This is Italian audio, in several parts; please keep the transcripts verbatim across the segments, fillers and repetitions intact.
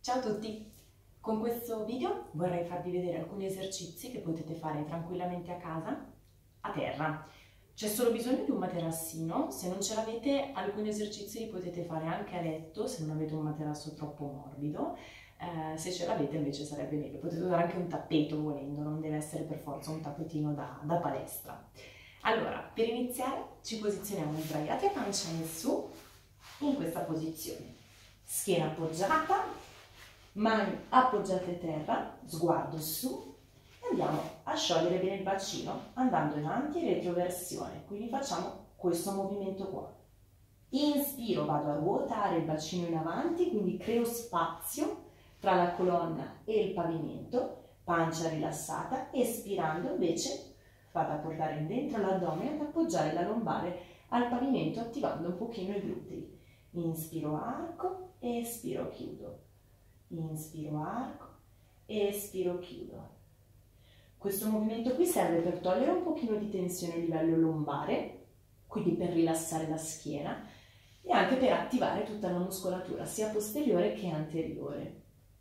Ciao a tutti! Con questo video vorrei farvi vedere alcuni esercizi che potete fare tranquillamente a casa, a terra. C'è solo bisogno di un materassino, se non ce l'avete alcuni esercizi li potete fare anche a letto, se non avete un materasso troppo morbido. Eh, se ce l'avete invece sarebbe meglio, potete usare anche un tappeto volendo, non deve essere per forza un tappetino da, da palestra. Allora, per iniziare ci posizioniamo sdraiati a pancia in su, in questa posizione. Schiena appoggiata, mani appoggiate a terra, sguardo su e andiamo a sciogliere bene il bacino andando in avanti e retroversione. Quindi facciamo questo movimento qua. Inspiro, vado a ruotare il bacino in avanti, quindi creo spazio tra la colonna e il pavimento, pancia rilassata. Espirando invece vado a portare dentro l'addome ad appoggiare la lombare al pavimento attivando un pochino i glutei. Inspiro, arco, espiro, chiudo. Inspiro, arco, espiro, chiudo. Questo movimento qui serve per togliere un pochino di tensione a livello lombare, quindi per rilassare la schiena e anche per attivare tutta la muscolatura, sia posteriore che anteriore.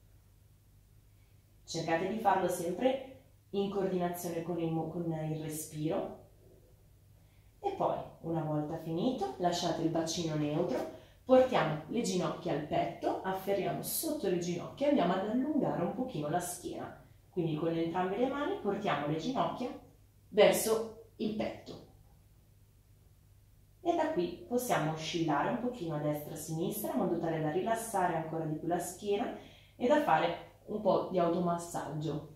Cercate di farlo sempre in coordinazione con il, con il respiro e poi, una volta finito, lasciate il bacino neutro. Portiamo le ginocchia al petto, afferriamo sotto le ginocchia e andiamo ad allungare un pochino la schiena. Quindi con entrambe le mani portiamo le ginocchia verso il petto. E da qui possiamo oscillare un pochino a destra e a sinistra in modo tale da rilassare ancora di più la schiena e da fare un po' di automassaggio.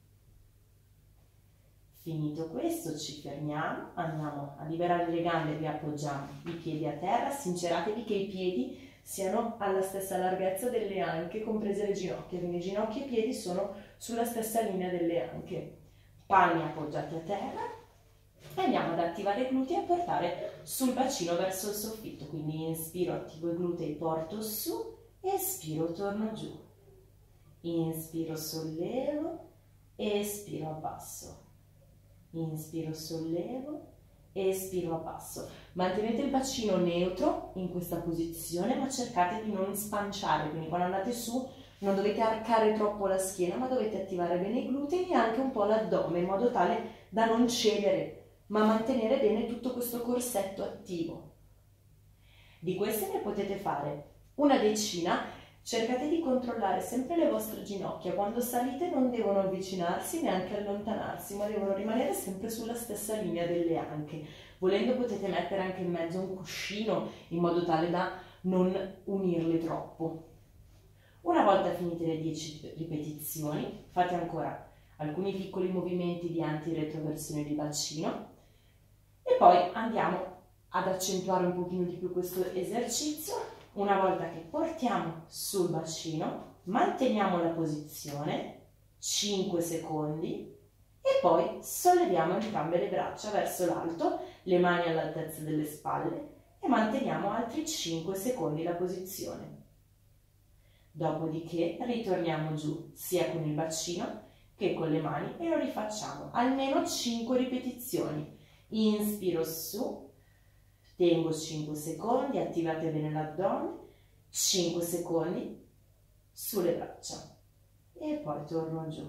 Finito questo ci fermiamo, andiamo a liberare le gambe, riappoggiamo i piedi a terra, sinceratevi che i piedi siano alla stessa larghezza delle anche, comprese le ginocchia, quindi ginocchia e piedi sono sulla stessa linea delle anche. Palmi appoggiati a terra e andiamo ad attivare i glutei e a portare sul bacino verso il soffitto, quindi inspiro, attivo i glutei, porto su, espiro, torno giù, inspiro, sollevo, espiro, abbasso. Inspiro, sollevo, espiro, abbasso. Mantenete il bacino neutro in questa posizione, ma cercate di non spanciare, quindi quando andate su non dovete arcare troppo la schiena, ma dovete attivare bene i glutei e anche un po' l'addome, in modo tale da non cedere, ma mantenere bene tutto questo corsetto attivo. Di queste ne potete fare una decina. Cercate di controllare sempre le vostre ginocchia, quando salite non devono avvicinarsi neanche allontanarsi, ma devono rimanere sempre sulla stessa linea delle anche. Volendo potete mettere anche in mezzo un cuscino in modo tale da non unirle troppo. Una volta finite le dieci ripetizioni, fate ancora alcuni piccoli movimenti di anti-retroversione di bacino e poi andiamo ad accentuare un pochino di più questo esercizio. Una volta che portiamo sul bacino, manteniamo la posizione, cinque secondi, e poi solleviamo entrambe le braccia verso l'alto, le mani all'altezza delle spalle, e manteniamo altri cinque secondi la posizione. Dopodiché ritorniamo giù, sia con il bacino che con le mani, e lo rifacciamo almeno cinque ripetizioni. Inspiro su. Tengo cinque secondi, attivate bene l'addome, cinque secondi sulle braccia e poi torno giù.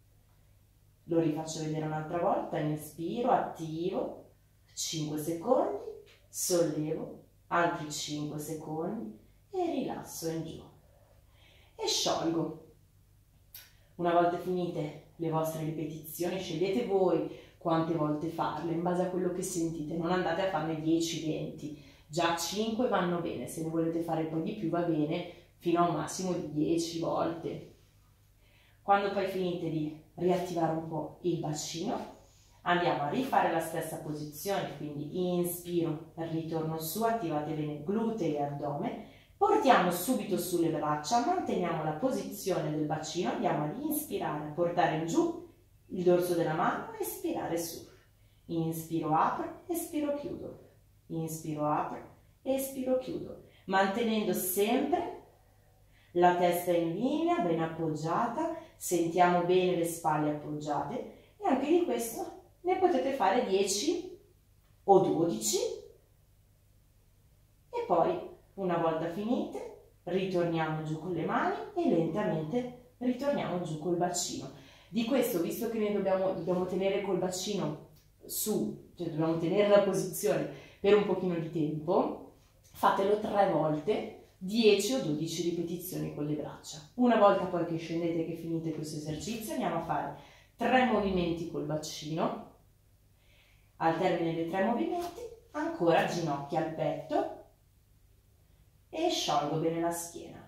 Lo rifaccio vedere un'altra volta, inspiro, attivo, cinque secondi, sollevo, altri cinque secondi e rilasso in giù. E sciolgo. Una volta finite le vostre ripetizioni, scegliete voi quante volte farle, in base a quello che sentite, non andate a farne dieci venti, già cinque vanno bene, se ne volete fare poi di più va bene, fino a un massimo di dieci volte. Quando poi finite di riattivare un po' il bacino, andiamo a rifare la stessa posizione, quindi inspiro, ritorno su, attivate bene glutei e addome, portiamo subito sulle braccia, manteniamo la posizione del bacino, andiamo ad inspirare, a portare giù il dorso della mano, espirare su. Inspiro, apro, espiro, chiudo. Inspiro, apro, espiro, chiudo. Mantenendo sempre la testa in linea, ben appoggiata, sentiamo bene le spalle appoggiate e anche di questo ne potete fare dieci o dodici e poi, una volta finite, ritorniamo giù con le mani e lentamente ritorniamo giù col bacino. Di questo, visto che noi dobbiamo, dobbiamo tenere col bacino su, cioè dobbiamo tenere la posizione per un pochino di tempo, fatelo tre volte, dieci o dodici ripetizioni con le braccia. Una volta poi che scendete, che finite questo esercizio, andiamo a fare tre movimenti col bacino. Al termine dei tre movimenti, ancora ginocchia al petto e sciolgo bene la schiena.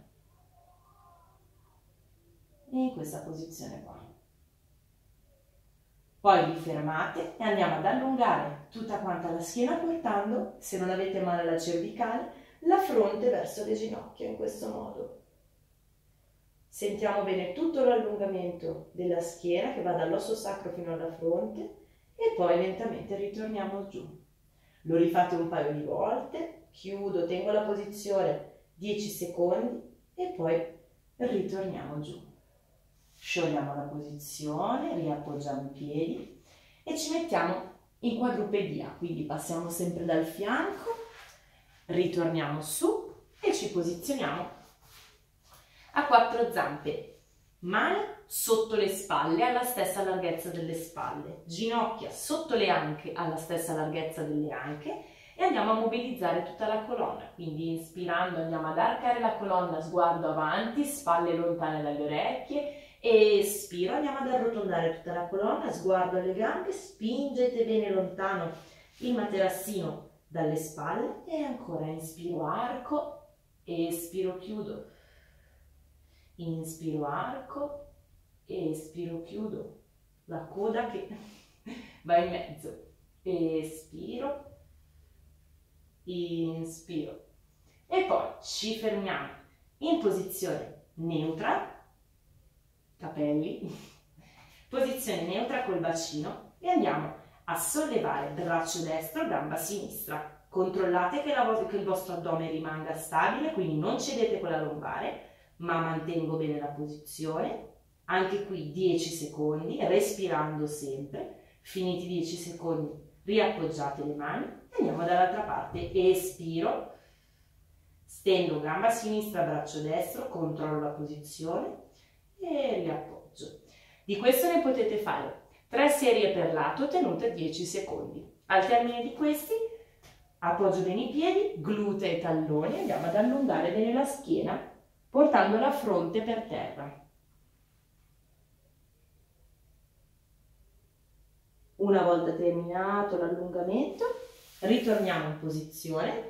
E in questa posizione qua. Poi vi fermate e andiamo ad allungare tutta quanta la schiena portando, se non avete male alla cervicale, la fronte verso le ginocchia in questo modo. Sentiamo bene tutto l'allungamento della schiena che va dall'osso sacro fino alla fronte e poi lentamente ritorniamo giù. Lo rifate un paio di volte, chiudo, tengo la posizione dieci secondi e poi ritorniamo giù. Sciogliamo la posizione, riappoggiamo i piedi e ci mettiamo in quadrupedia, quindi passiamo sempre dal fianco, ritorniamo su e ci posizioniamo a quattro zampe, mani sotto le spalle alla stessa larghezza delle spalle, ginocchia sotto le anche alla stessa larghezza delle anche e andiamo a mobilizzare tutta la colonna, quindi inspirando andiamo ad arcare la colonna, sguardo avanti, spalle lontane dalle orecchie, espiro, andiamo ad arrotondare tutta la colonna, sguardo alle gambe, spingete bene lontano il materassino dalle spalle e ancora inspiro, arco, espiro, chiudo, inspiro, arco, espiro, chiudo, la coda che va in mezzo, espiro, inspiro e poi ci fermiamo in posizione neutra, capelli, posizione neutra col bacino e andiamo a sollevare braccio destro, gamba sinistra. Controllate che, la, che il vostro addome rimanga stabile, quindi non cedete con la lombare, ma mantengo bene la posizione. Anche qui dieci secondi, respirando sempre. Finiti dieci secondi, riappoggiate le mani e andiamo dall'altra parte. Espiro, stendo gamba sinistra, braccio destro, controllo la posizione e riappoggio. Di questo ne potete fare tre serie per lato tenute dieci secondi. Al termine di questi appoggio bene i piedi, glutei e talloni, andiamo ad allungare bene la schiena portando la fronte per terra. Una volta terminato l'allungamento, ritorniamo in posizione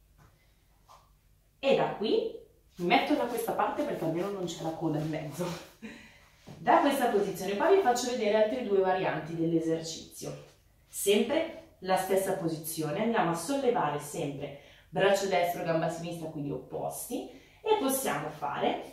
e da qui mi metto da questa parte perché almeno non c'è la coda in mezzo. Da questa posizione poi vi faccio vedere altre due varianti dell'esercizio. Sempre la stessa posizione, andiamo a sollevare sempre braccio destro, gamba sinistra, quindi opposti, e possiamo fare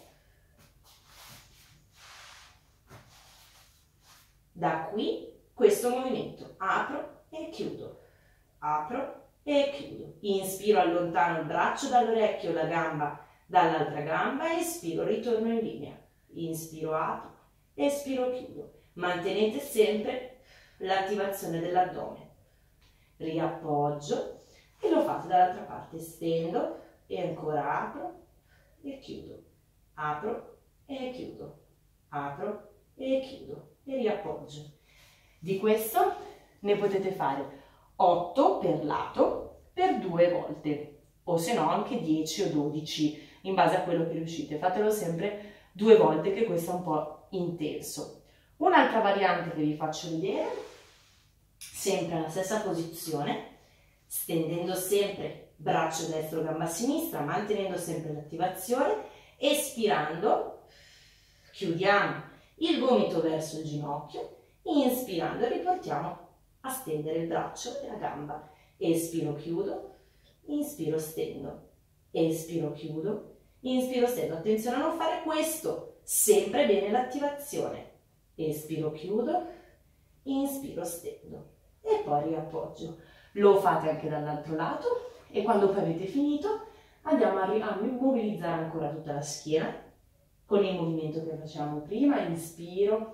da qui questo movimento, apro e chiudo, apro e chiudo, inspiro, allontano il braccio dall'orecchio, la gamba dall'altra gamba, espiro, ritorno in linea, inspiro, apro, espiro, chiudo, mantenete sempre l'attivazione dell'addome, riappoggio e lo fate dall'altra parte, stendo e ancora apro e chiudo, apro e chiudo, apro e chiudo e riappoggio. Di questo ne potete fare otto per lato per due volte o se no anche dieci o dodici in base a quello che riuscite. Fatelo sempre due volte che questo è un po' intenso. Un'altra variante che vi faccio vedere, sempre alla stessa posizione, stendendo sempre braccio destro, gamba sinistra, mantenendo sempre l'attivazione, espirando, chiudiamo il gomito verso il ginocchio, inspirando riportiamo a stendere il braccio e la gamba, espiro, chiudo, inspiro, stendo, espiro, chiudo, inspiro, stendo. Attenzione a non fare questo, sempre bene l'attivazione, espiro, chiudo, inspiro, stendo e poi riappoggio. Lo fate anche dall'altro lato e quando poi avete finito andiamo a, a mobilizzare ancora tutta la schiena con il movimento che facevamo prima, inspiro,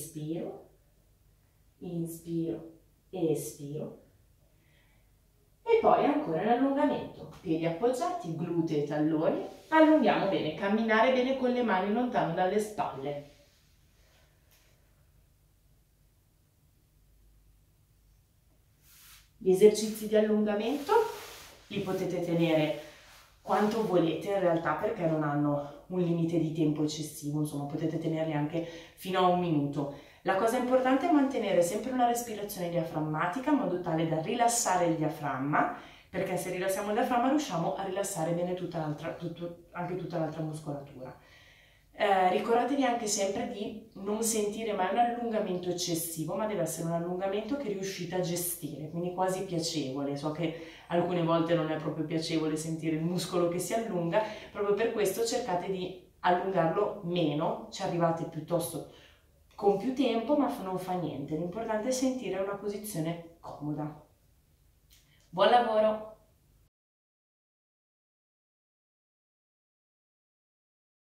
espiro, inspiro, espiro e poi ancora un allungamento, piedi appoggiati, glutei e talloni, allunghiamo bene, camminare bene con le mani lontano dalle spalle. Gli esercizi di allungamento li potete tenere quanto volete in realtà, perché non hanno un limite di tempo eccessivo, insomma potete tenerli anche fino a un minuto. La cosa importante è mantenere sempre una respirazione diaframmatica in modo tale da rilassare il diaframma, perché se rilassiamo il diaframma riusciamo a rilassare bene tutta l'altra, tutto, anche tutta l'altra muscolatura. Eh, ricordatevi anche sempre di non sentire mai un allungamento eccessivo, ma deve essere un allungamento che riuscite a gestire, quindi quasi piacevole. So che alcune volte non è proprio piacevole sentire il muscolo che si allunga, proprio per questo cercate di allungarlo meno, ci arrivate piuttosto con più tempo, ma non fa niente. L'importante è sentire una posizione comoda. Buon lavoro!